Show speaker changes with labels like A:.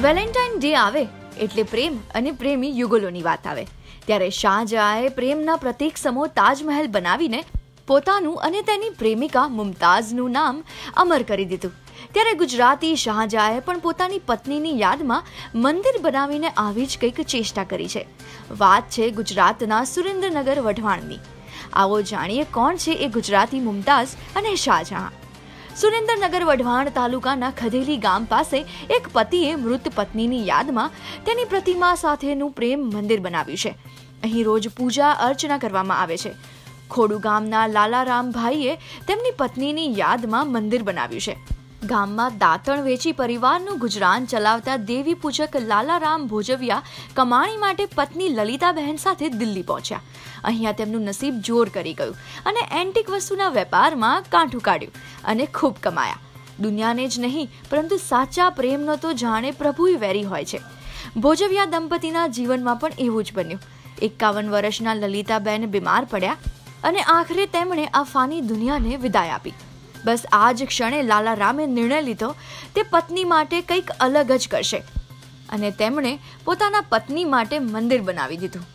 A: Valentine day આવે એટલે પ્રેમ અને પ્રેમી યુગલોની વાત આવે. ત્યારે શાહજહાએ પ્રેમના પ્રતીક સમો તાજમહેલ બનાવીને પોતાનું અને તેની પ્રેમિકા મુમતાઝનું નામ અમર કરી દીધું. ત્યારે ગુજરાતી શાહજહાએ પણ પોતાની પત્નીની યાદમાં મંદિર બનાવીને આવી જ કંઈક ચેષ્ટા કરી છે. વાત છે ગુજરાતના સુરેન્દ્રનગર વઢવાણની. આવો જાણીએ કોણ છે એ ગુજરાતી મુમતાઝ અને શાહજહાં. સુરેન્દ્રનગર વઢવાણ તાલુકાના ખદેલી ગામ પાસે એક પતિએ મૃત પત્નીની યાદમાં તેની પ્રતિમા સાથેનું પ્રેમ મંદિર બનાવ્યું છે. અહીં રોજ પૂજા અર્ચના કરવામાં આવે છે. ખોડુ ગામના લાલારામભાઈએ તેમની પત્નીની યાદમાં મંદિર બનાવ્યું છે. ગામમાં દાંતણ વેચી પરિવારનું ગુજરાન ચલાવતા દેવી પૂજક લાલારામ ભોજવિયા કમાણી માટે પત્ની લલિતાબહેન સાથે દિલ્હી પહોંચ્યા. અહીંયા તેમનું નસીબ જોર કરી ગયું અને એન્ટિક વસ્તુના વેપારમાં કાંઠું કાઢ્યું અને ખૂબ કમાયા. દુનિયાને જ નહીં પરંતુ સાચા પ્રેમનો તો જાણે પ્રભુય વેરી હોય છે. ભોજવિયા દંપતીના જીવનમાં પણ એવું જ બન્યું. 51 વર્ષના લલિતાબેન બીમાર પડ્યા અને આખરે તેમણે આ ફાની દુનિયાને વિદાય આપી. બસ આ જ ક્ષણે લાલારામે નિર્ણય લીધો તે પત્ની માટે કંઈક અલગ જ કરશે અને તેમણે પોતાના પત્ની માટે મંદિર બનાવી દીધું.